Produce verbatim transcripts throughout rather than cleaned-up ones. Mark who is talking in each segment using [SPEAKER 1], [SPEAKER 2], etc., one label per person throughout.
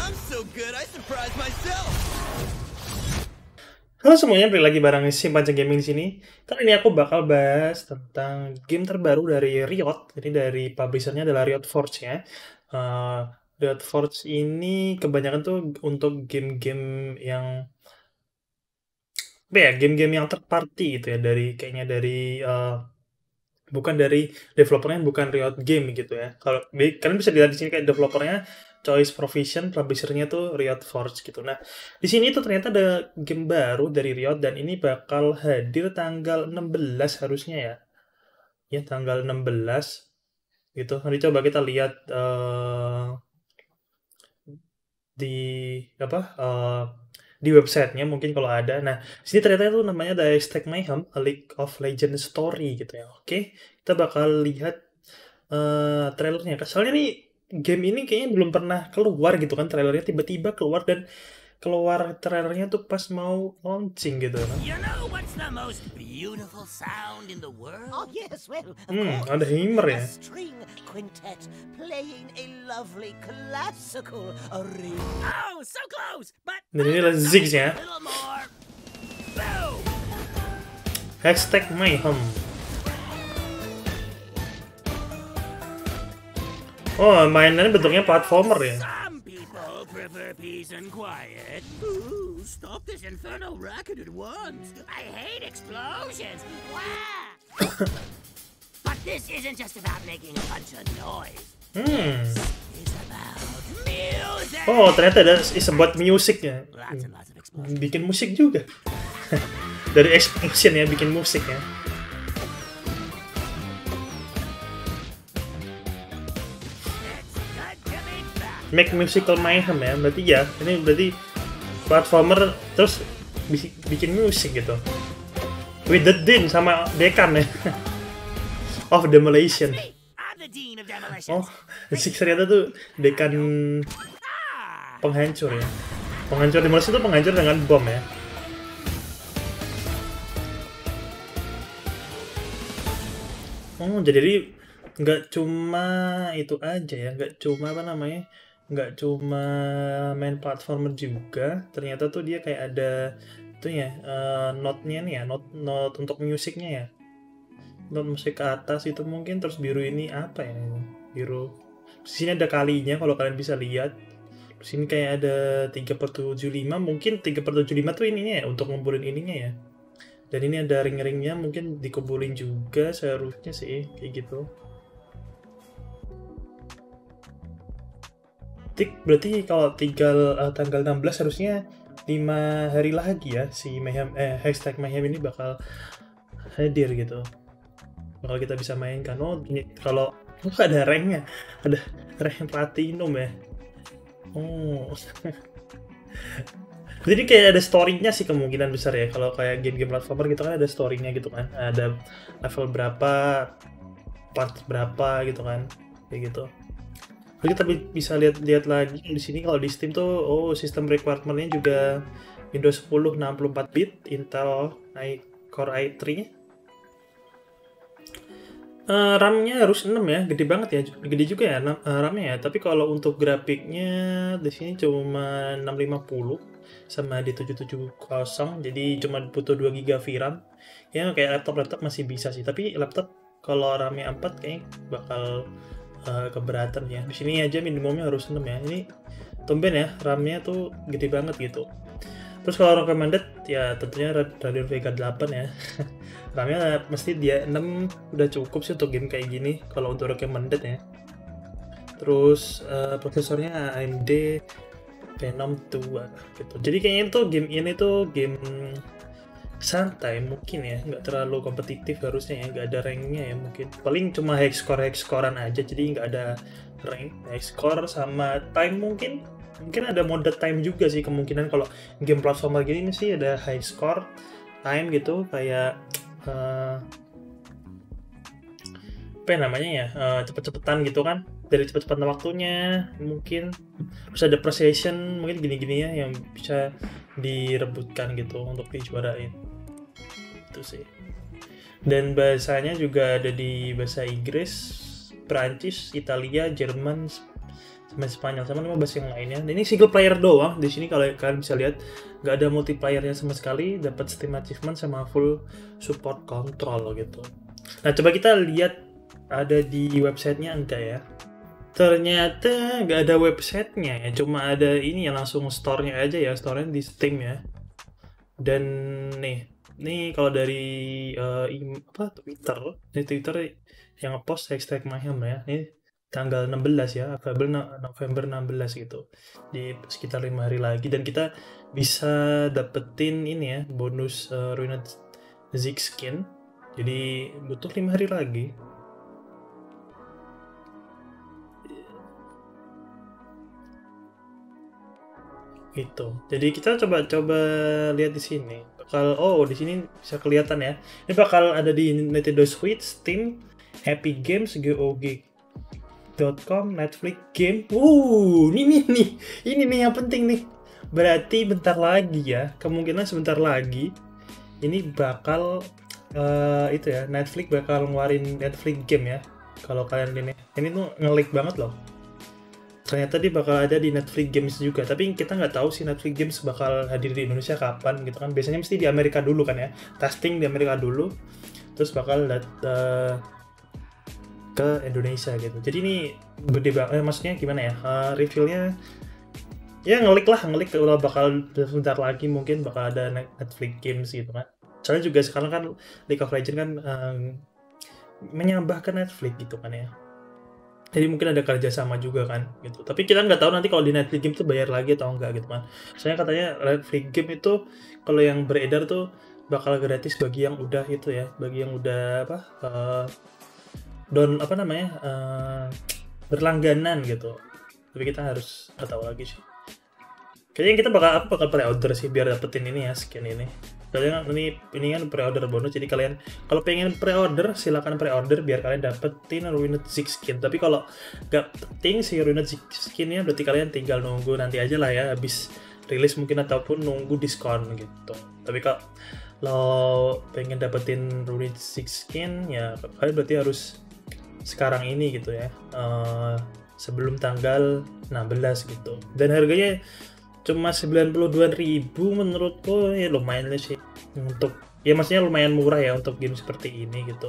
[SPEAKER 1] Halo semuanya, balik lagi bareng si Panceng Gaming di sini. Kali ini aku bakal bahas tentang game terbaru dari Riot. Jadi dari publishernya adalah Riot Forge ya. Uh, Riot Forge ini kebanyakan tuh untuk game-game yang apa ya, game-game yang third party gitu ya, dari kayaknya dari uh, bukan dari developernya, bukan Riot Game gitu ya. Kalau di- kalian bisa lihat di sini kayak developernya Choice Provision, publishernya tuh Riot Forge gitu. Nah, di sini tuh ternyata ada game baru dari Riot dan ini bakal hadir tanggal enam belas harusnya ya. Ya, tanggal enam belas gitu. Nanti coba kita lihat eh, di apa eh, di websitenya mungkin kalau ada. Nah, di sini ternyata itu namanya ada Aztec Mayhem, A League of Legends Story gitu ya. Oke, kita bakal lihat eh trailernya. Soalnya nih game ini kayaknya belum pernah keluar gitu kan trailernya, tiba-tiba keluar dan keluar trailernya tuh pas mau launching gitu kan.
[SPEAKER 2] You know what's the most beautiful sound in the world?
[SPEAKER 3] Oh yes, well, of
[SPEAKER 1] Hmm,
[SPEAKER 3] course.
[SPEAKER 1] ada hammer ya.
[SPEAKER 3] A string quintet playing a lovely classical arrangement.
[SPEAKER 2] Oh, so close! But
[SPEAKER 1] Dan ini adalah Ziggs ya.
[SPEAKER 2] a little more. Boom!
[SPEAKER 1] Hashtag Mayhem. Oh, mainannya bentuknya platformer ya.
[SPEAKER 2] Some people prefer peace and quiet. Ooh, stop this infernal racket at once. I hate explosions. Wah! But this isn't just about making a bunch of noise.
[SPEAKER 1] Hmm.
[SPEAKER 2] It's about music.
[SPEAKER 1] Oh, ternyata ada is about music ya.
[SPEAKER 2] Lots and lots of explosions.
[SPEAKER 1] Bikin musik juga. Dari explosion ya, bikin musik ya.
[SPEAKER 2] It's good to be back.
[SPEAKER 1] Make musical mayhem ya, berarti ya ini berarti platformer terus bi- bikin musik gitu. With the Dean sama Dekan ya. Of Demolition.
[SPEAKER 2] I'm the Dean of Demolition.
[SPEAKER 1] Oh, si ternyata tuh Dekan
[SPEAKER 2] Ah!
[SPEAKER 1] penghancur ya. Penghancur demolition itu penghancur dengan bom ya. Oh, jadi nggak cuma itu aja ya, nggak cuma apa namanya, nggak cuma main platformer juga. Ternyata tuh dia kayak ada itu ya, eh, note-nya nih ya, note note untuk musiknya ya. Note musik ke atas itu mungkin, terus biru ini apa ya? Ini? Biru. Di sini ada kalinya kalau kalian bisa lihat. Terus ini kayak ada tiga per tujuh puluh lima, mungkin tiga per tujuh puluh lima tuh ininya ya, untuk ngumpulin ininya ya. Dan ini ada ring-ringnya, mungkin dikumpulin juga seharusnya sih, kayak gitu. Tik, berarti kalau tinggal uh, tanggal enam belas harusnya lima hari lagi ya, si Mayhem, eh, hashtag Mayhem ini bakal hadir gitu. Bakal kita bisa mainkan. Oh, ini kalau oh, ada ranknya, ada rank platinum ya. Oh. Jadi kayak ada story-nya sih kemungkinan besar ya. Kalau kayak game-game platformer gitu kan ada story-nya gitu kan. Ada level berapa, part berapa gitu kan. Kayak gitu. Jadi kita bi- bisa lihat-lihat lagi di sini kalau di Steam tuh oh sistem requirement-nya juga Windows sepuluh enam puluh empat bit, Intel i Core i tiga. Uh, RAM-nya harus enam ya, gede banget ya, gede juga ya enam, uh, RAM-nya ya. Tapi kalau untuk grafiknya di sini cuma enam lima nol sama di tujuh tujuh nol, jadi cuma butuh dua giga V RAM. Ya kayak laptop-laptop masih bisa sih, tapi laptop kalau RAM-nya empat kayaknya bakal uh, keberatan ya. Di sini aja minimumnya harus enam ya. Ini tumben ya, RAM-nya tuh gede banget gitu. Terus kalau recommended ya tentunya Radeon Vega delapan ya. RAM-nya mesti dia enam udah cukup sih untuk game kayak gini kalau untuk recommended ya. Terus uh, prosesornya A M D Phenom dua gitu. Jadi kayaknya tuh game ini tuh game santai mungkin ya, nggak terlalu kompetitif harusnya ya, nggak ada ranknya ya mungkin. Paling cuma high score high scorean aja, jadi nggak ada rank, high score sama time mungkin. Mungkin ada mode time juga sih kemungkinan kalau game platformer gini sih ada high score, time gitu kayak uh, apa ya namanya ya, uh, cepet-cepetan gitu kan, dari cepet-cepetan waktunya mungkin. Terus ada precision mungkin gini-gini ya yang bisa direbutkan gitu untuk dijuarain itu sih. Dan bahasanya juga ada di bahasa Inggris, Perancis, Italia, Jerman, sama Spanyol, sama lima belas yang lainnya. Dan ini single player doang. Di sini kalau kalian bisa lihat nggak ada multiplayernya sama sekali, dapat Steam achievement sama full support control gitu. Nah, coba kita lihat ada di websitenya enggak ya. Ternyata nggak ada websitenya ya, cuma ada ini ya, langsung store-nya aja ya, store-nya di Steam ya. Dan nih, nih kalau dari uh, apa Twitter, di Twitter yang ngepost hashtag Mayhem ya, ini tanggal enam belas ya, November enam belas gitu, di sekitar lima hari lagi, dan kita bisa dapetin ini ya, bonus uh, Ruined Zik skin, jadi butuh lima hari lagi. Gitu. Jadi kita coba-coba lihat di sini. Bakal oh di sini bisa kelihatan ya. Ini bakal ada di Nintendo Switch, Steam, Happy Games, G O G dot com, Netflix Game. Uh, ini nih nih. Ini nih yang penting nih. Berarti bentar lagi ya, kemungkinan sebentar lagi ini bakal uh, itu ya, Netflix bakal ngeluarin Netflix Game ya. Kalau kalian ini, ini tuh ngelik banget loh. Ternyata dia bakal ada di Netflix Games juga, tapi kita nggak tahu sih Netflix Games bakal hadir di Indonesia kapan gitu kan. Biasanya mesti di Amerika dulu kan ya, testing di Amerika dulu, terus bakal dat uh, ke Indonesia gitu. Jadi ini gede banget, eh, maksudnya gimana ya, uh, reveal-nya ya ngelik lah, ngelik kalau bakal sebentar lagi mungkin bakal ada Netflix Games gitu kan. Soalnya juga sekarang kan League of Legends kan um, menyambah ke Netflix gitu kan ya. Jadi mungkin ada kerjasama juga kan gitu. Tapi kita nggak tahu nanti kalau di Netflix Game itu bayar lagi atau enggak gitu kan. Soalnya katanya Netflix Game itu kalau yang beredar tuh bakal gratis bagi yang udah itu ya, bagi yang udah apa uh, don apa namanya uh, berlangganan gitu. Tapi kita harus nggak tahu lagi sih. Kayaknya kita bakal apa bakal pre-order sih biar dapetin ini ya, skin ini. Kalian ini ini kan pre-order bonus, jadi kalian kalau pengen pre-order silakan pre-order biar kalian dapetin Ruined Zik skin. Tapi kalau nggak penting si Ruined Zik skinnya, berarti kalian tinggal nunggu nanti aja lah ya habis rilis mungkin, ataupun nunggu diskon gitu. Tapi kalau pengen dapetin Ruined Zik skin ya kalian berarti harus sekarang ini gitu ya, uh, sebelum tanggal enam belas gitu. Dan harganya cuma sembilan puluh dua ribu menurutku ya lumayan sih untuk, ya maksudnya lumayan murah ya untuk game seperti ini gitu,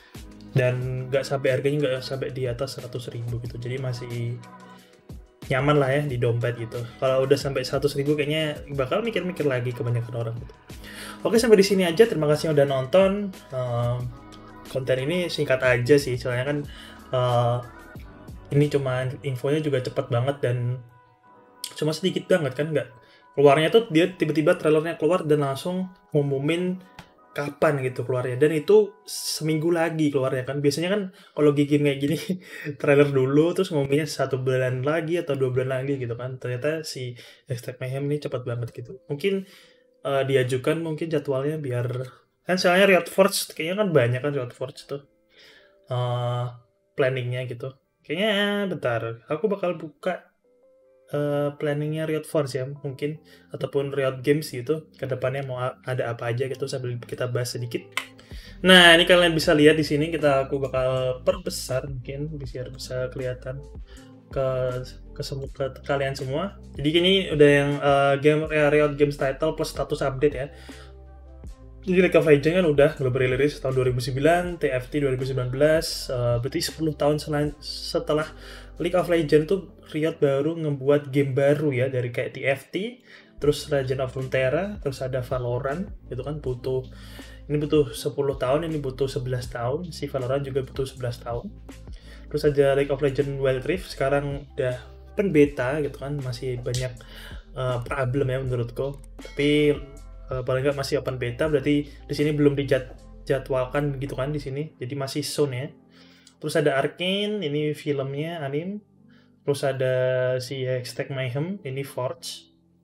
[SPEAKER 1] dan nggak sampai harganya nggak sampai di atas seratus ribu gitu, jadi masih nyaman lah ya di dompet gitu. Kalau udah sampai seratus ribu kayaknya bakal mikir-mikir lagi kebanyakan orang gitu. Oke, sampai di sini aja, terima kasih udah nonton. Uh, konten ini singkat aja sih soalnya kan uh, ini cuma infonya juga cepat banget dan cuma sedikit banget kan, nggak keluarnya tuh dia tiba-tiba trailernya keluar dan langsung ngumumin kapan gitu keluarnya, dan itu seminggu lagi keluarnya kan. Biasanya kan kalau game kayak gini trailer dulu terus ngumuminnya satu bulan lagi atau dua bulan lagi gitu kan. Ternyata si Hashtag Mayhem ini cepat banget gitu. Mungkin uh, diajukan mungkin jadwalnya biar kan soalnya Riot Forge kayaknya kan banyak kan Riot Forge tuh uh, planningnya gitu. Kayaknya bentar aku bakal buka Uh, planningnya Riot Forge ya mungkin, ataupun Riot Games gitu kedepannya mau ada apa aja gitu sambil kita bahas sedikit. Nah ini kalian bisa lihat di sini, kita aku bakal perbesar mungkin biar bisa kelihatan ke ke, semu, ke kalian semua. Jadi ini udah yang uh, game ya, Riot Games title plus status update ya. Jadi League of Legends kan udah global release tahun dua ribu sembilan, T F T dua ribu sembilan belas, uh, berarti sepuluh tahun setelah League of Legends tuh Riot baru ngebuat game baru ya, dari kayak T F T, terus Legend of Runeterra, terus ada Valorant gitu kan, butuh ini butuh sepuluh tahun, ini butuh sebelas tahun, si Valorant juga butuh sebelas tahun. Terus ada League of Legends Wild Rift sekarang udah open beta gitu kan, masih banyak uh, problem ya menurutku. Tapi uh, paling nggak masih open beta, berarti di sini belum dijadwalkan gitu kan di sini, jadi masih soon ya. Terus ada Arcane, ini filmnya anime. Terus ada si Hashtag Mayhem, ini Forge.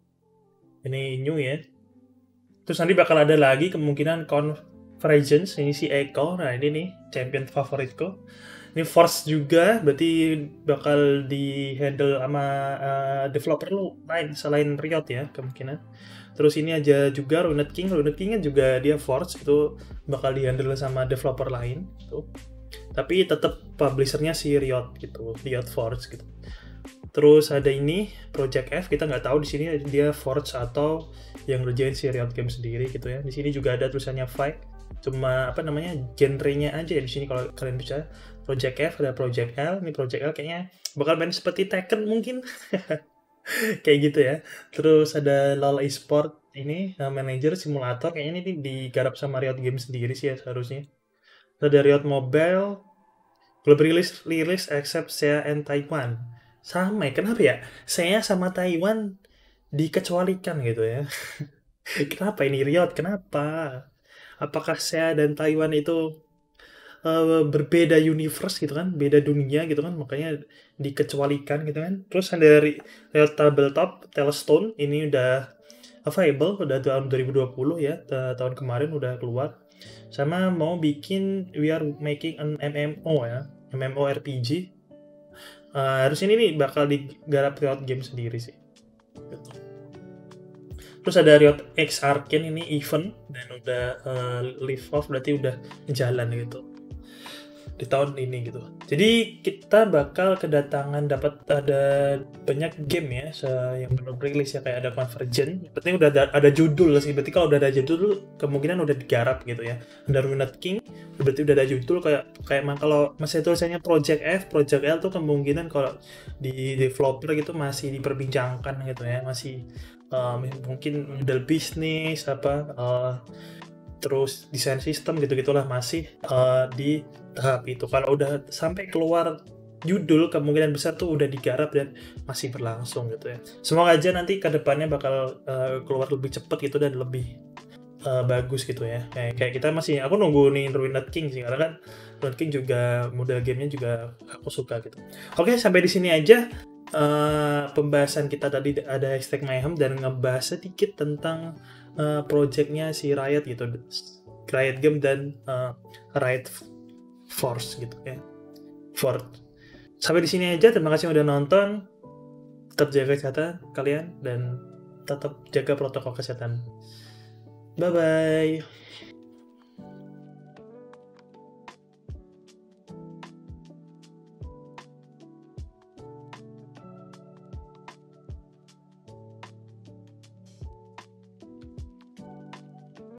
[SPEAKER 1] Ini new ya. Terus nanti bakal ada lagi kemungkinan Convergence, ini si Echo. Nah ini nih champion favoritku. Ini Force juga, berarti bakal di handle sama uh, developer lu lain selain Riot ya kemungkinan. Terus ini aja juga Ruined King, Ruined King juga dia Force, itu bakal di handle sama developer lain tuh. Tapi tetap publishernya si Riot gitu, Riot Forge gitu. Terus ada ini Project F, kita nggak tahu di sini dia Forge atau yang ngerjain si Riot Games sendiri gitu ya. Di sini juga ada tulisannya Fight, cuma apa namanya genrenya aja ya di sini kalau kalian bisa. Project F, ada Project L, ini Project L kayaknya bakal main seperti Tekken mungkin. Kayak gitu ya. Terus ada LoL Esport ini uh, manager simulator, kayaknya ini digarap sama Riot Games sendiri sih ya seharusnya. Terus ada Riot Mobile, global release release except S E A and Taiwan. Sama ya, kenapa ya? S E A sama Taiwan dikecualikan gitu ya. Kenapa ini Riot? Kenapa? Apakah S E A dan Taiwan itu uh, berbeda universe gitu kan, beda dunia gitu kan, makanya dikecualikan gitu kan. Terus ada Riot Tabletop, Telestone, ini udah available, udah tahun dua ribu dua puluh ya, tahun kemarin udah keluar. Sama mau bikin We Are Making an M M O ya, MMORPG. Uh, harus ini nih bakal digarap Riot Games sendiri sih. Gitu. Terus ada Riot X Arcane ini event dan udah uh, live off, berarti udah jalan gitu di tahun ini gitu. Jadi kita bakal kedatangan dapat ada banyak game ya yang belum rilis ya, kayak ada Convergent. Berarti udah ada, ada judul sih. Berarti kalau udah ada judul kemungkinan udah digarap gitu ya. Ada Ruined King, berarti udah ada judul kayak kayak kalau masih tulisannya Project F, Project L tuh kemungkinan kalau di developer gitu masih diperbincangkan gitu ya, masih uh, mungkin model bisnis apa uh, terus desain sistem gitu-gitulah masih uh, di tahap itu. Kalau udah sampai keluar judul kemungkinan besar tuh udah digarap dan masih berlangsung gitu ya. Semoga aja nanti ke depannya bakal uh, keluar lebih cepet gitu dan lebih uh, bagus gitu ya. Kayak, kayak kita masih, aku nunggu nih Ruined King sih, karena kan Ruined King juga model gamenya juga aku suka gitu. Oke, sampai di sini aja uh, pembahasan kita tadi, ada hashtag Mayhem dan ngebahas sedikit tentang uh, projectnya si Riot gitu, Riot Game dan uh, Riot Force gitu ya. Ford. Sampai di sini aja. Terima kasih udah nonton. Tetap jaga kesehatan kalian dan tetap jaga protokol kesehatan. Bye bye.